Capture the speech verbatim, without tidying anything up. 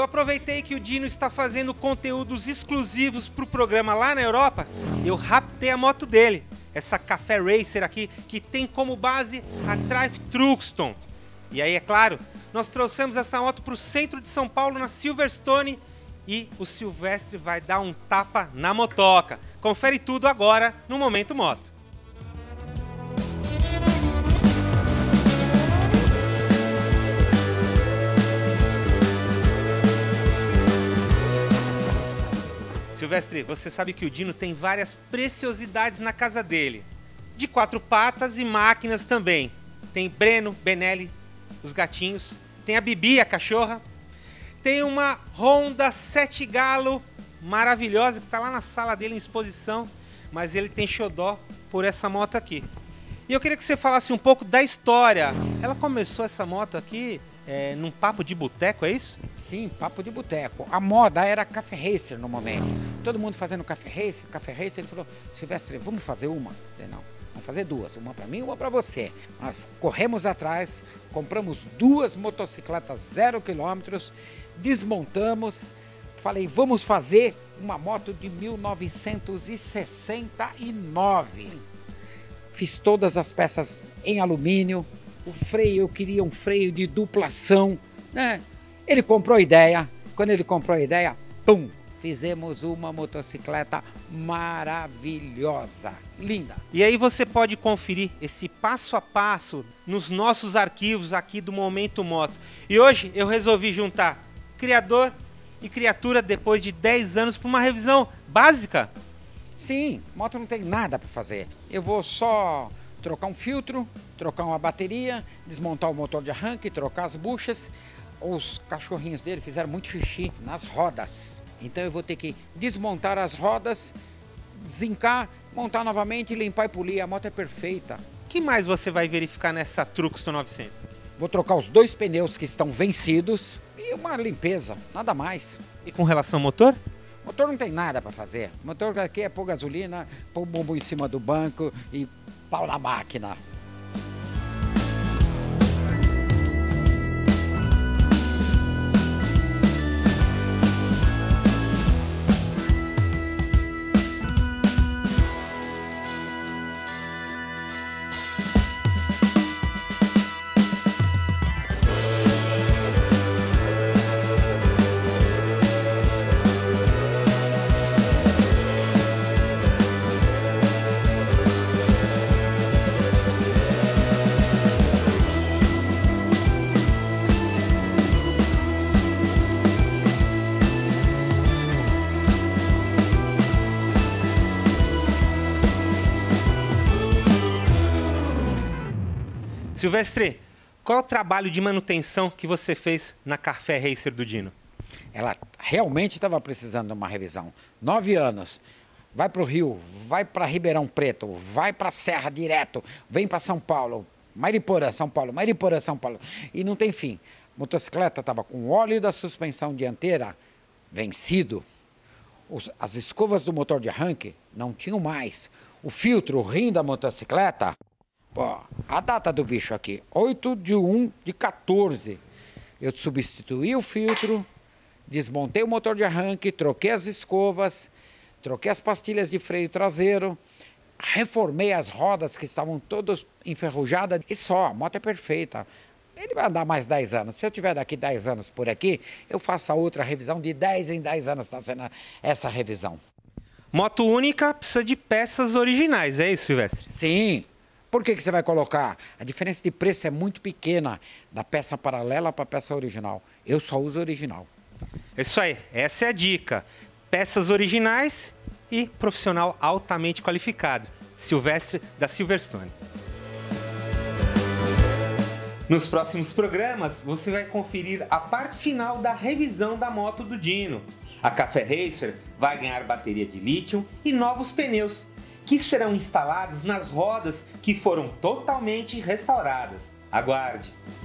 Eu aproveitei que o Dino está fazendo conteúdos exclusivos para o programa lá na Europa, eu raptei a moto dele, essa Café Racer aqui, que tem como base a Triumph Truxton. E aí, é claro, nós trouxemos essa moto para o centro de São Paulo, na Silverstone, e o Silvestre vai dar um tapa na motoca. Confere tudo agora no Momento Moto. Silvestre, você sabe que o Dino tem várias preciosidades na casa dele. De quatro patas e máquinas também. Tem Breno, Benelli, os gatinhos. Tem a Bibi, a cachorra. Tem uma Honda sete Galo maravilhosa que está lá na sala dele em exposição. Mas ele tem xodó por essa moto aqui. E eu queria que você falasse um pouco da história. Ela começou essa moto aqui é, num papo de boteco, é isso? Sim, papo de boteco. A moda era Café Racer no momento. Todo mundo fazendo Café Racer, Café Racer. Ele falou, Silvestre, vamos fazer uma? Eu falei, não, vamos fazer duas. Uma para mim e uma para você. Nós corremos atrás, compramos duas motocicletas zero quilômetros, desmontamos. Falei, vamos fazer uma moto de mil novecentos e sessenta e nove. Fiz todas as peças em alumínio. O freio, eu queria um freio de duplação, né? Ele comprou a ideia. Quando ele comprou a ideia, pum! Fizemos uma motocicleta maravilhosa, linda. E aí você pode conferir esse passo a passo nos nossos arquivos aqui do Momento Moto. E hoje eu resolvi juntar criador e criatura depois de dez anos para uma revisão básica. Sim, moto não tem nada para fazer. Eu vou só trocar um filtro, trocar uma bateria, desmontar o motor de arranque, trocar as buchas. Os cachorrinhos dele fizeram muito xixi nas rodas. Então eu vou ter que desmontar as rodas, zincar, montar novamente, limpar e polir. A moto é perfeita. O que mais você vai verificar nessa Truxton novecentos? Vou trocar os dois pneus que estão vencidos e uma limpeza, nada mais. E com relação ao motor? O motor não tem nada para fazer. O motor aqui é pôr gasolina, pôr o bumbum em cima do banco e pau na máquina. Silvestre, qual é o trabalho de manutenção que você fez na Café Racer do Dino? Ela realmente estava precisando de uma revisão. Nove anos. Vai para o Rio, vai para Ribeirão Preto, vai para a Serra direto, vem para São Paulo, Mariporã, São Paulo, Mariporã, São Paulo. E não tem fim. A motocicleta estava com o óleo da suspensão dianteira vencido. Os, as escovas do motor de arranque não tinham mais. O filtro, o rim da motocicleta... Pô, a data do bicho aqui, oito de um de quatorze. Eu substituí o filtro, desmontei o motor de arranque, troquei as escovas, troquei as pastilhas de freio traseiro, reformei as rodas que estavam todas enferrujadas e só, a moto é perfeita. Ele vai andar mais dez anos. Se eu tiver daqui dez anos por aqui, eu faço a outra revisão de dez em dez anos, está sendo essa revisão. Moto única precisa de peças originais, é isso, Silvestre? Sim. Por que que você vai colocar? A diferença de preço é muito pequena da peça paralela para a peça original. Eu só uso original. Isso aí, essa é a dica. Peças originais e profissional altamente qualificado. Silvestre da Silverstone. Nos próximos programas, você vai conferir a parte final da revisão da moto do Dino. A Café Racer vai ganhar bateria de lítio e novos pneus, que serão instalados nas rodas que foram totalmente restauradas. Aguarde!